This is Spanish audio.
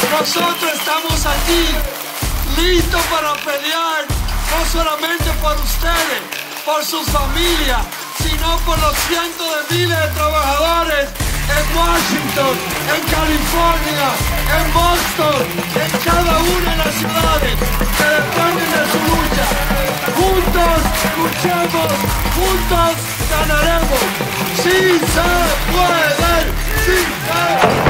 Nosotros estamos aquí, listos para pelear, no solamente por ustedes, por sus familias, sino por los cientos de miles de trabajadores en Washington, en California, en Boston, en cada una de las ciudades que dependen de su lucha. Juntos luchemos, juntos ganaremos. ¡Sí se puede! ¡Sí se puede!